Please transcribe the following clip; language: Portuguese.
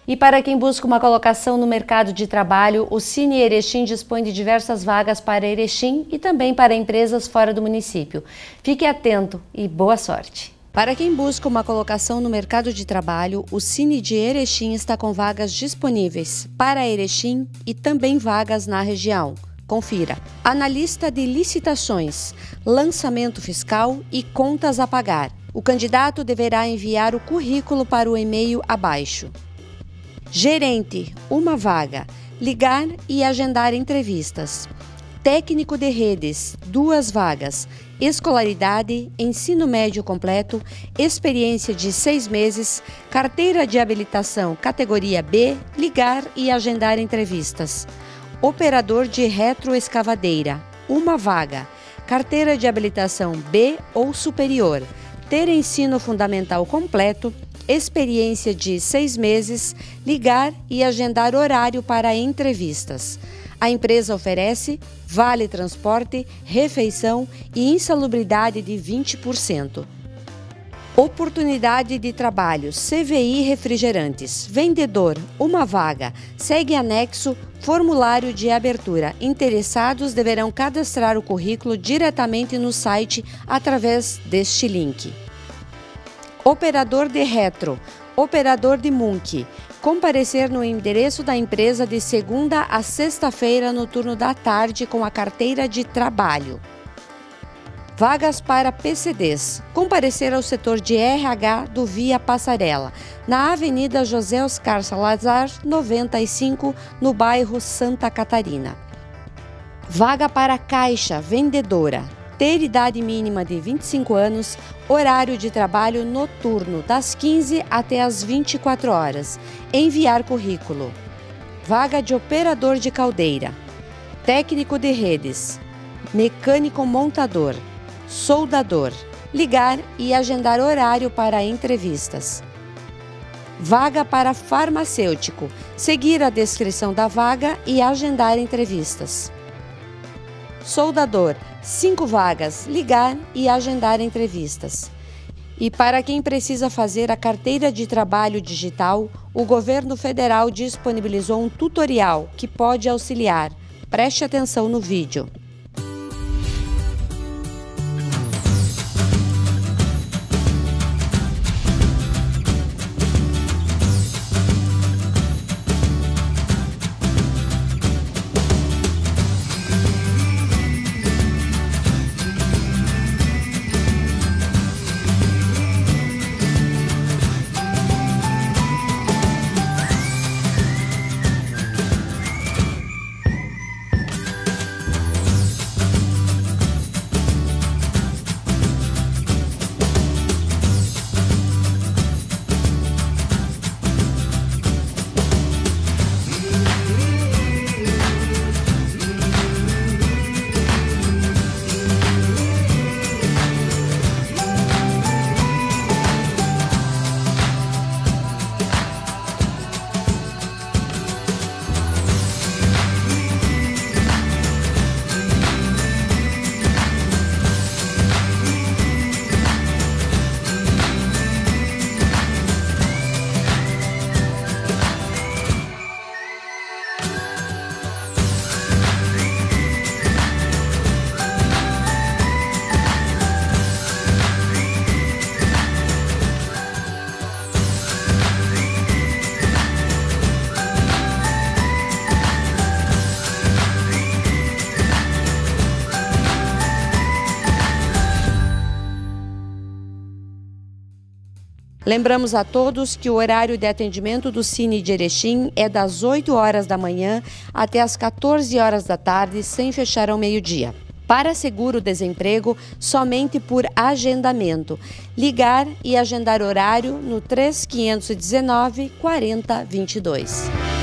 E para quem busca uma colocação no mercado de trabalho, o Cine Erechim dispõe de diversas vagas para Erechim e também para empresas fora do município. Fique atento e boa sorte! Para quem busca uma colocação no mercado de trabalho, o Cine de Erechim está com vagas disponíveis para Erechim e também vagas na região. Confira: analista de licitações, lançamento fiscal e contas a pagar. O candidato deverá enviar o currículo para o e-mail abaixo. Gerente, uma vaga, ligar e agendar entrevistas. Técnico de redes, 2 vagas. Escolaridade, ensino médio completo, experiência de 6 meses, carteira de habilitação categoria B, ligar e agendar entrevistas. Operador de retroescavadeira, 1 vaga. Carteira de habilitação B ou superior, ter ensino fundamental completo, experiência de 6 meses, ligar e agendar horário para entrevistas. A empresa oferece vale transporte, refeição e insalubridade de 20%. Oportunidade de trabalho, CVI Refrigerantes, vendedor, 1 vaga, segue anexo, formulário de abertura. Interessados deverão cadastrar o currículo diretamente no site através deste link. Operador de retro, operador de Munk, comparecer no endereço da empresa de segunda a sexta-feira no turno da tarde com a carteira de trabalho. Vagas para PCDs, comparecer ao setor de RH do Via Passarela, na Avenida José Oscar Salazar, 95, no bairro Santa Catarina. Vaga para caixa, vendedora, ter idade mínima de 25 anos, horário de trabalho noturno, das 15 até as 24 horas, enviar currículo. Vaga de operador de caldeira, técnico de redes, mecânico montador, soldador, ligar e agendar horário para entrevistas. Vaga para farmacêutico, seguir a descrição da vaga e agendar entrevistas. Soldador, 5 vagas, ligar e agendar entrevistas. E para quem precisa fazer a carteira de trabalho digital, o governo federal disponibilizou um tutorial que pode auxiliar. Preste atenção no vídeo. Lembramos a todos que o horário de atendimento do Cine de Erechim é das 8 horas da manhã até as 14 horas da tarde, sem fechar ao meio-dia. Para seguro-desemprego, somente por agendamento. Ligar e agendar horário no 3519 4022.